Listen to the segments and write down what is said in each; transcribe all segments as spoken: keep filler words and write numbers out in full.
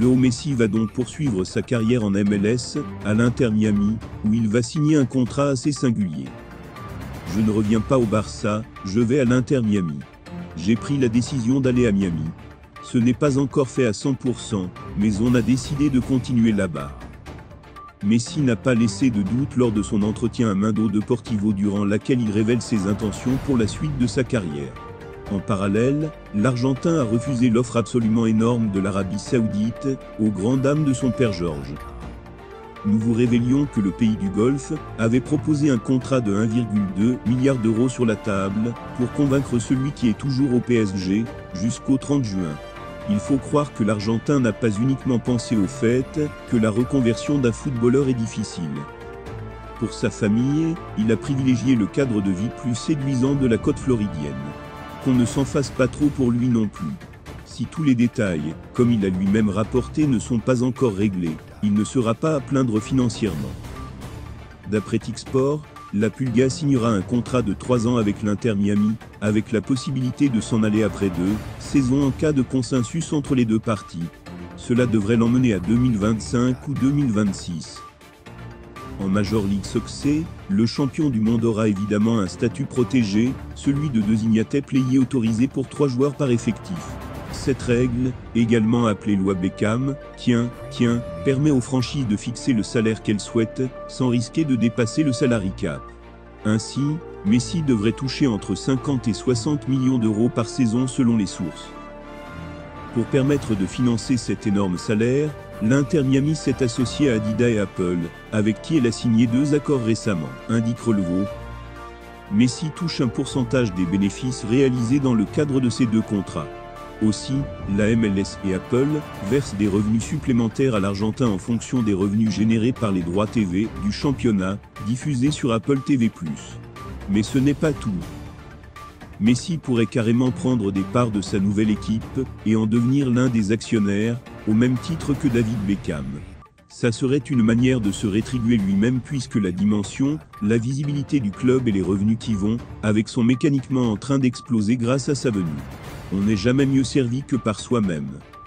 Léo Messi va donc poursuivre sa carrière en M L S, à l'Inter Miami, où il va signer un contrat assez singulier. Je ne reviens pas au Barça, je vais à l'Inter Miami. J'ai pris la décision d'aller à Miami. Ce n'est pas encore fait à cent pour cent, mais on a décidé de continuer là-bas. Messi n'a pas laissé de doute lors de son entretien à Mundo Deportivo durant laquelle il révèle ses intentions pour la suite de sa carrière. En parallèle, l'Argentin a refusé l'offre absolument énorme de l'Arabie Saoudite, aux grandes dames de son père Georges. Nous vous révélions que le pays du Golfe avait proposé un contrat de un virgule deux milliard d'euros sur la table, pour convaincre celui qui est toujours au P S G, jusqu'au trente juin. Il faut croire que l'Argentin n'a pas uniquement pensé au fait que la reconversion d'un footballeur est difficile. Pour sa famille, il a privilégié le cadre de vie plus séduisant de la côte floridienne. Qu'on ne s'en fasse pas trop pour lui non plus. Si tous les détails, comme il a lui-même rapporté, ne sont pas encore réglés, il ne sera pas à plaindre financièrement. D'après Tixport, la Pulga signera un contrat de trois ans avec l'Inter Miami, avec la possibilité de s'en aller après deux saisons en cas de consensus entre les deux parties. Cela devrait l'emmener à deux mille vingt-cinq ou deux mille vingt-six. En Major League Soccer, le champion du monde aura évidemment un statut protégé, celui de désignaté player autorisé pour trois joueurs par effectif. Cette règle, également appelée loi Beckham, tient, tient, permet aux franchises de fixer le salaire qu'elles souhaitent, sans risquer de dépasser le salary cap. Ainsi, Messi devrait toucher entre cinquante et soixante millions d'euros par saison selon les sources. Pour permettre de financer cet énorme salaire, l'Inter Miami s'est associé à Adidas et Apple, avec qui elle a signé deux accords récemment, indique Relevo. Messi touche un pourcentage des bénéfices réalisés dans le cadre de ces deux contrats. Aussi, la M L S et Apple versent des revenus supplémentaires à l'Argentin en fonction des revenus générés par les droits T V du championnat, diffusés sur Apple T V plus. Mais ce n'est pas tout. Messi pourrait carrément prendre des parts de sa nouvelle équipe et en devenir l'un des actionnaires, au même titre que David Beckham. Ça serait une manière de se rétribuer lui-même puisque la dimension, la visibilité du club et les revenus qui vont, avec sont mécaniquement en train d'exploser grâce à sa venue. On n'est jamais mieux servi que par soi-même.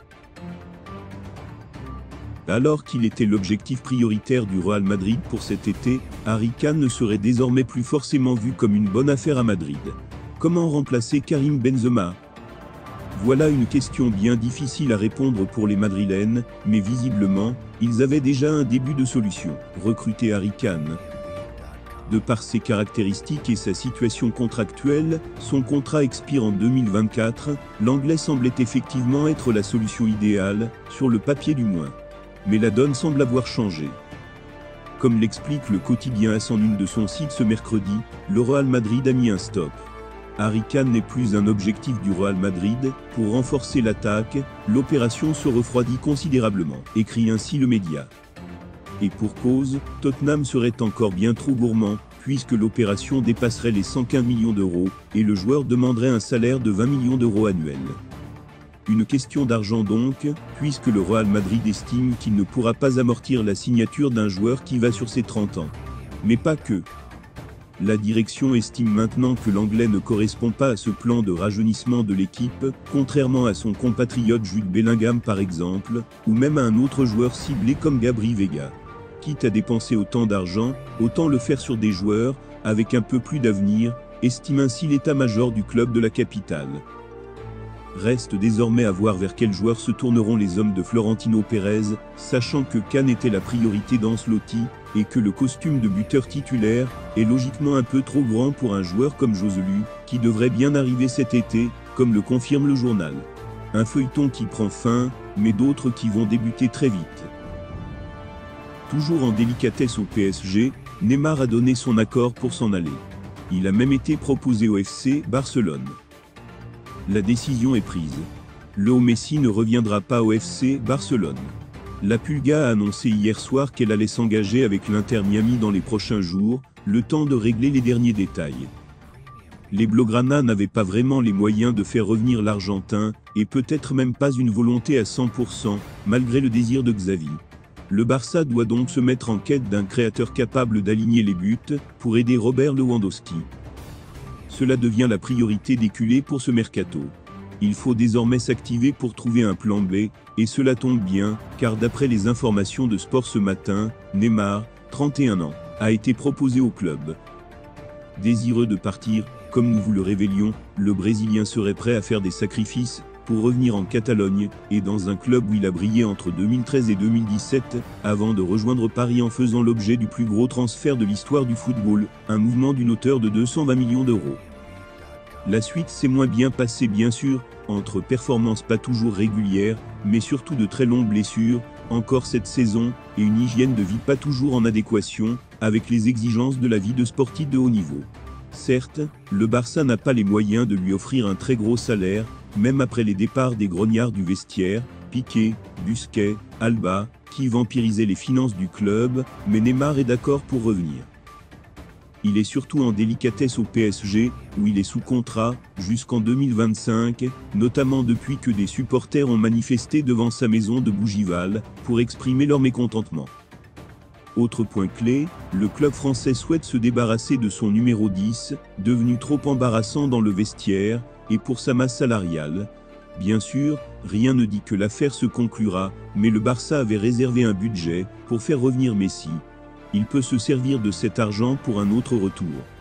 Alors qu'il était l'objectif prioritaire du Real Madrid pour cet été, Harry Kane ne serait désormais plus forcément vu comme une bonne affaire à Madrid. Comment remplacer Karim Benzema? Voilà une question bien difficile à répondre pour les Madrilènes, mais visiblement, ils avaient déjà un début de solution, recruter Harry Kane. De par ses caractéristiques et sa situation contractuelle, son contrat expire en deux mille vingt-quatre, l'Anglais semblait effectivement être la solution idéale, sur le papier du moins. Mais la donne semble avoir changé. Comme l'explique le quotidien A S en une de son site ce mercredi, le Real Madrid a mis un stop. Harry Kane n'est plus un objectif du Real Madrid, pour renforcer l'attaque, l'opération se refroidit considérablement, écrit ainsi le média. Et pour cause, Tottenham serait encore bien trop gourmand, puisque l'opération dépasserait les cent quinze millions d'euros, et le joueur demanderait un salaire de vingt millions d'euros annuels. Une question d'argent donc, puisque le Real Madrid estime qu'il ne pourra pas amortir la signature d'un joueur qui va sur ses trente ans. Mais pas que. La direction estime maintenant que l'Anglais ne correspond pas à ce plan de rajeunissement de l'équipe, contrairement à son compatriote Jude Bellingham par exemple, ou même à un autre joueur ciblé comme Gabri Veiga. Quitte à dépenser autant d'argent, autant le faire sur des joueurs, avec un peu plus d'avenir, estime ainsi l'état-major du club de la capitale. Reste désormais à voir vers quels joueurs se tourneront les hommes de Florentino Pérez, sachant que Kane était la priorité d'Ancelotti, et que le costume de buteur titulaire est logiquement un peu trop grand pour un joueur comme Joselu, qui devrait bien arriver cet été, comme le confirme le journal. Un feuilleton qui prend fin, mais d'autres qui vont débuter très vite. Toujours en délicatesse au P S G, Neymar a donné son accord pour s'en aller. Il a même été proposé au F C Barcelone. La décision est prise. Léo Messi ne reviendra pas au F C Barcelone. La Pulga a annoncé hier soir qu'elle allait s'engager avec l'Inter Miami dans les prochains jours, le temps de régler les derniers détails. Les Blaugrana n'avaient pas vraiment les moyens de faire revenir l'Argentin, et peut-être même pas une volonté à cent pour cent, malgré le désir de Xavi. Le Barça doit donc se mettre en quête d'un créateur capable d'aligner les buts, pour aider Robert Lewandowski. Cela devient la priorité des culés pour ce mercato. Il faut désormais s'activer pour trouver un plan B, et cela tombe bien, car d'après les informations de Sport ce matin, Neymar, trente et un ans, a été proposé au club. Désireux de partir, comme nous vous le révélions, le Brésilien serait prêt à faire des sacrifices pour revenir en Catalogne, et dans un club où il a brillé entre deux mille treize et deux mille dix-sept, avant de rejoindre Paris en faisant l'objet du plus gros transfert de l'histoire du football, un mouvement d'une hauteur de deux cent vingt millions d'euros. La suite s'est moins bien passée bien sûr, entre performances pas toujours régulières, mais surtout de très longues blessures, encore cette saison, et une hygiène de vie pas toujours en adéquation avec les exigences de la vie de sportif de haut niveau. Certes, le Barça n'a pas les moyens de lui offrir un très gros salaire, même après les départs des grognards du vestiaire, Piqué, Busquets, Alba, qui vampirisaient les finances du club, mais Neymar est d'accord pour revenir. Il est surtout en délicatesse au P S G, où il est sous contrat, jusqu'en deux mille vingt-cinq, notamment depuis que des supporters ont manifesté devant sa maison de Bougival, pour exprimer leur mécontentement. Autre point clé, le club français souhaite se débarrasser de son numéro dix, devenu trop embarrassant dans le vestiaire, et pour sa masse salariale. Bien sûr, rien ne dit que l'affaire se conclura, mais le Barça avait réservé un budget pour faire revenir Messi. Il peut se servir de cet argent pour un autre retour.